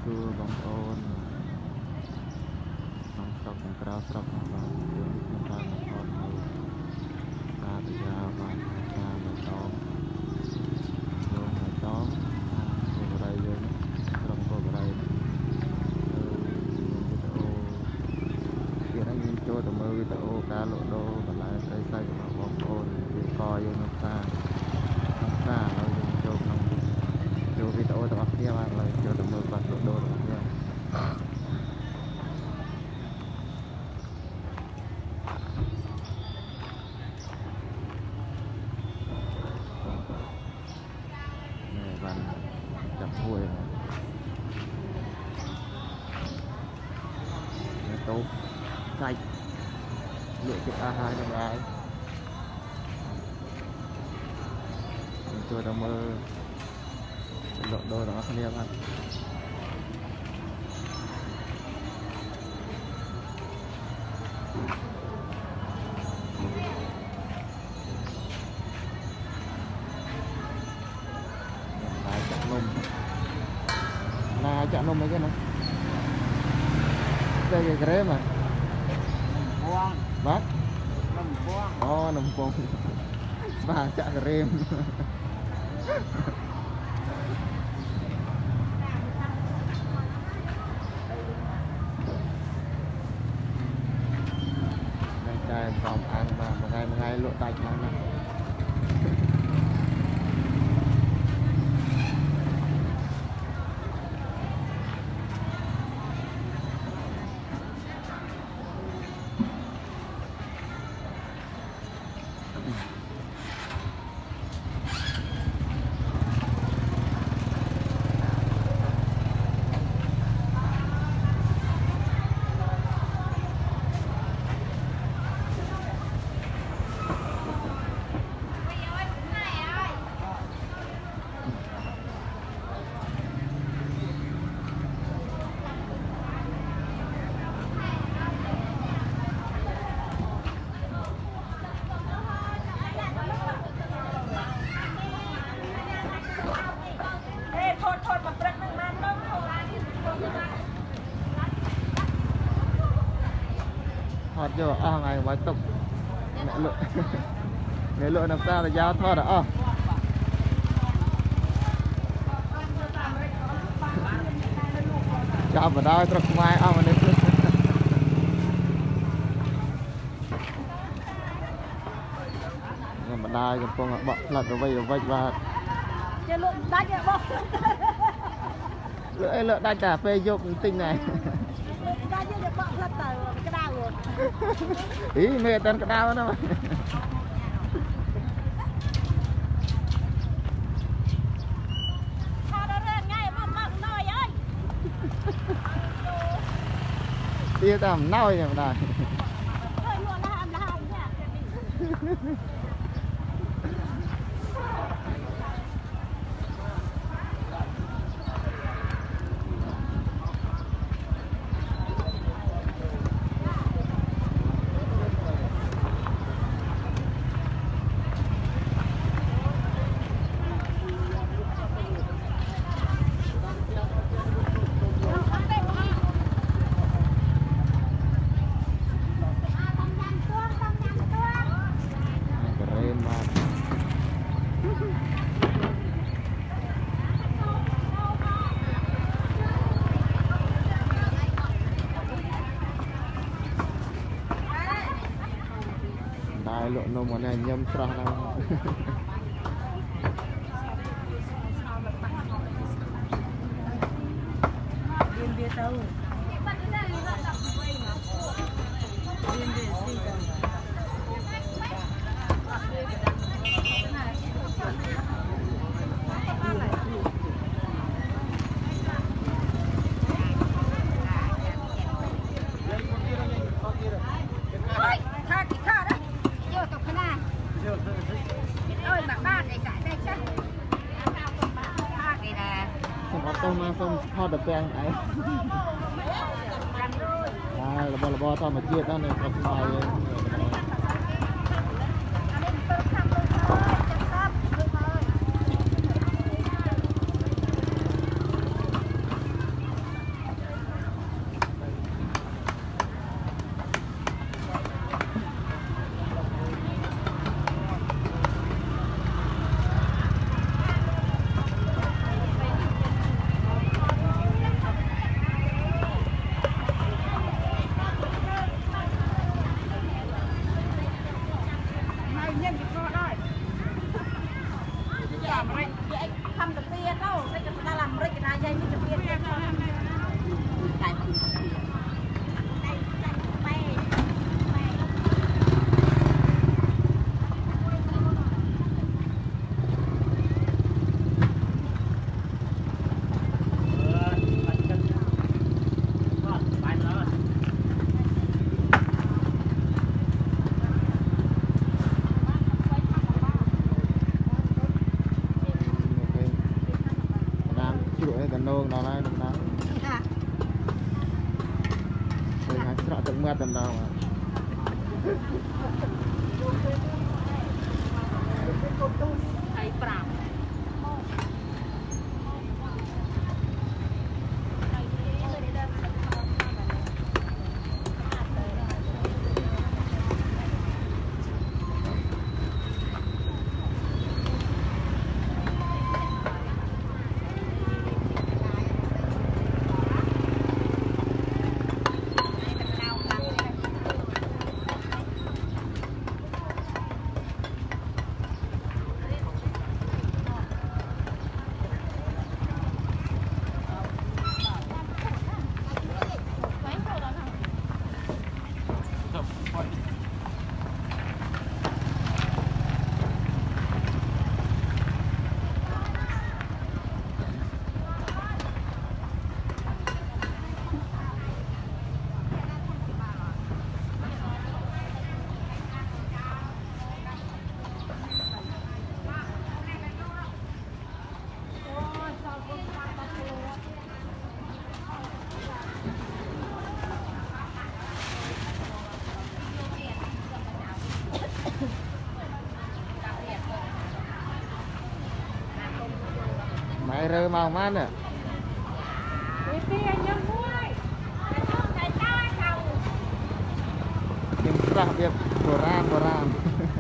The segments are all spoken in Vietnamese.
xưa bóng ôn xong sọc bằng cao sọc bằng vào đường chúng ta là con người ta bây giờ và ta là tóm luôn là tóm cô vào đây rồi trong cô vào đây kia anh cho tụi mơ video cá lộ đô và lại đây xây của bóng ôn thì coi vô nó xa rồi cho nó cho video tụi kia bạn lại cho tụi mơ bật lộ đô tụi kia này bạn chặt hùi này tốt sạch lựa chụp A2 cho ai tôi đang mơ lộ đôi đó anh em ăn chạm nôm mấy cái này đây cái rễ mà bát nằm buông và chạm cái rêm đây trai phòng ăn mà một ngày lộ tạch lắm nè thoát vô ngày mới tục mẹ lựa làm sao là giao thoát à chào vào đây trật mai mà nên mà đây còn con bọ lật rồi vây và lựa đánh cà phê vô tinh này ý mẹ tên cái đau đó mà tia tầm nói này mà lộ nông này nhâm tra đâu xong thoát được quen ấy là bò thoát mà chia đó này còn ngoài chuột này cần nông nó này đúng không? Rồi hai cái trọ tận mưa tầm đâu mà. Thấy bạc. Mày rơ màu mát nè. Kim sạc biệt bồ ram.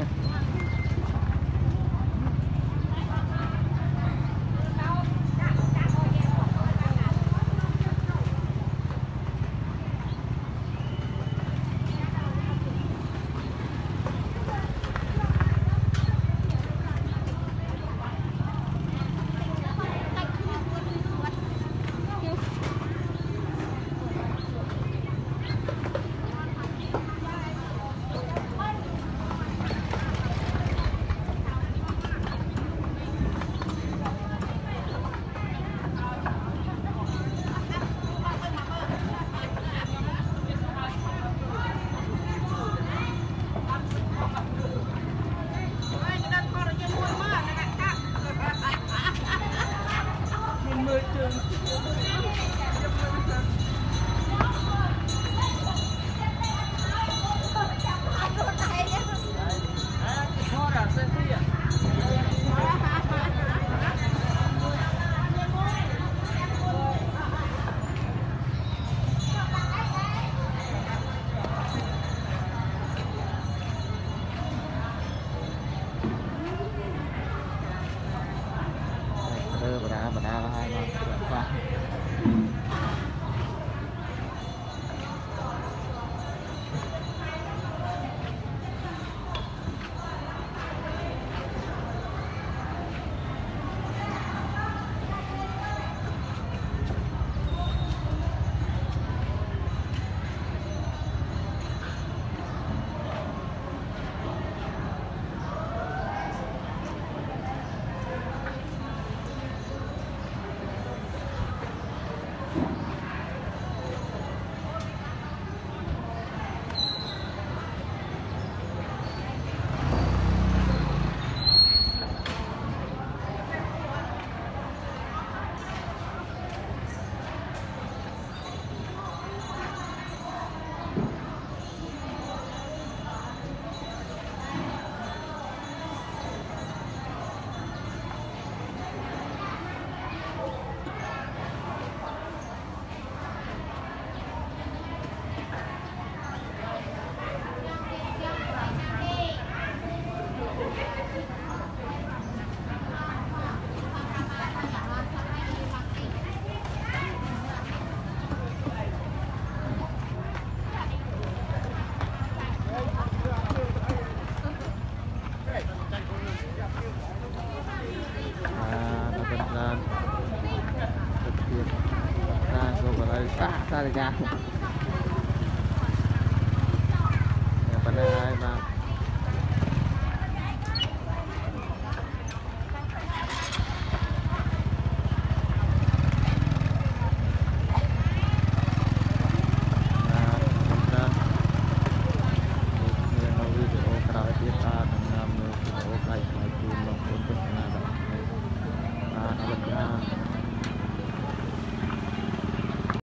Bà đá là hai con. Xa thì ra. Phần này ai mà